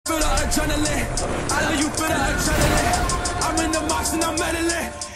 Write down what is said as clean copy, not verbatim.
Feel the adrenaline, I love you for the adrenaline. I'm in the box and I'm meddling.